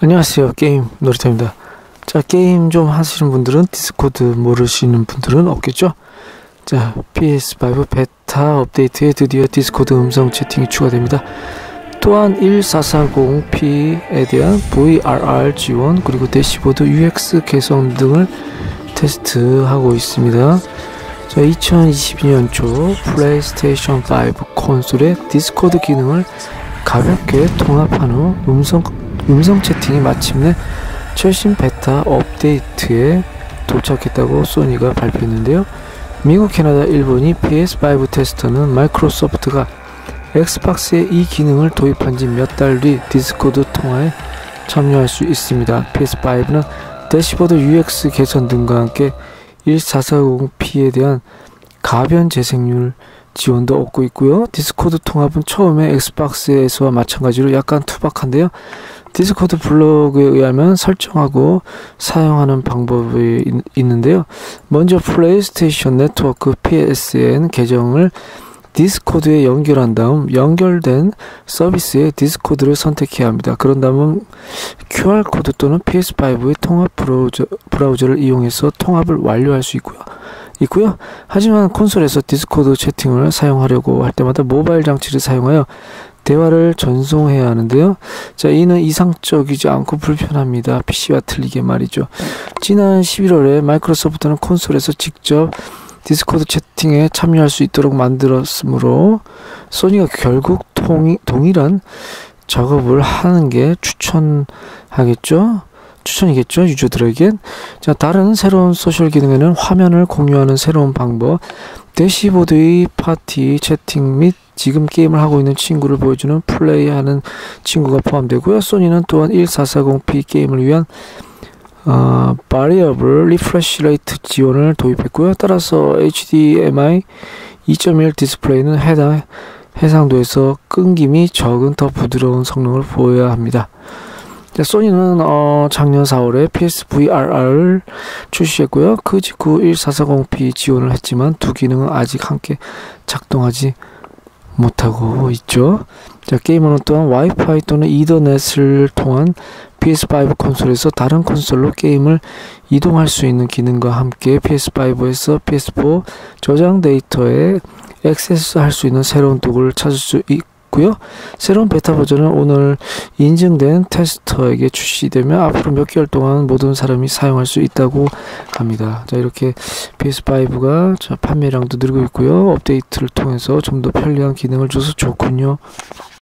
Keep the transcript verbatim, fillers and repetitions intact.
안녕하세요. 게임 놀이터입니다. 자, 게임 좀 하시는 분들은 디스코드 모르시는 분들은 없겠죠? 자, 피에스 파이브 베타 업데이트에 드디어 디스코드 음성 채팅이 추가됩니다. 또한 일사사공 피에 대한 브이알알 지원, 그리고 대시보드 유엑스 개선 등을 테스트하고 있습니다. 자, 이천이십이 년 초 플레이스테이션 파이브 콘솔의 디스코드 기능을 가볍게 통합한 후 음성 음성 채팅이 마침내 최신 베타 업데이트에 도착했다고 소니가 발표했는데요. 미국, 캐나다, 일본이 피에스 파이브 테스터는 마이크로소프트가 엑스박스에 이 기능을 도입한 지 몇 달 뒤 디스코드 통화에 참여할 수 있습니다. 피에스 파이브는 대시보드 유엑스 개선 등과 함께 일사사공 피에 대한 가변 재생률 지원도 얻고 있고요. 디스코드 통합은 처음에 엑스박스에서와 마찬가지로 약간 투박한데요. 디스코드 블로그에 의하면 설정하고 사용하는 방법이 있, 있는데요. 먼저 플레이스테이션 네트워크 피에스엔 계정을 디스코드에 연결한 다음 연결된 서비스의 디스코드를 선택해야 합니다. 그런 다음은 큐알코드 또는 피에스 파이브의 통합 브라우저, 브라우저를 이용해서 통합을 완료할 수 있고요. 있고요. 하지만 콘솔에서 디스코드 채팅을 사용하려고 할 때마다 모바일 장치를 사용하여 대화를 전송해야 하는데요. 자, 이는 이상적이지 않고 불편합니다. 피씨와 틀리게 말이죠. 지난 십일월에 마이크로소프트는 콘솔에서 직접 디스코드 채팅에 참여할 수 있도록 만들었으므로 소니가 결국 통, 동일한 작업을 하는 게 추천하겠죠. 추천이겠죠, 유저들에겐. 자, 다른 새로운 소셜 기능에는 화면을 공유하는 새로운 방법, 대시보드의 파티 채팅 및 지금 게임을 하고 있는 친구를 보여주는 플레이하는 친구가 포함되고요. 소니는 또한 일사사공 피 게임을 위한 어, Variable Refresh Rate 지원을 도입했고요. 따라서 에이치디엠아이 이 점 일 디스플레이는 해당 해상도에서 끊김이 적은 더 부드러운 성능을 보여야 합니다. 자, 소니는 어, 작년 사월에 피에스 브이알알을 출시했고요. 그 직후 일사사공 피 지원을 했지만 두 기능은 아직 함께 작동하지 못하고 있죠. 자, 게이머는 또한 와이파이 또는 이더넷을 통한 피에스 파이브 콘솔에서 다른 콘솔로 게임을 이동할 수 있는 기능과 함께 피에스 파이브에서 피에스 사 저장 데이터에 액세스할 수 있는 새로운 도구를 찾을 수 있고요. 새로운 베타 버전은 오늘 인증된 테스터에게 출시되면 앞으로 몇 개월 동안 모든 사람이 사용할 수 있다고 합니다. 자, 이렇게 피에스 파이브가 자, 판매량도 늘고 있고요. 업데이트를 통해서 좀 더 편리한 기능을 줘서 좋군요.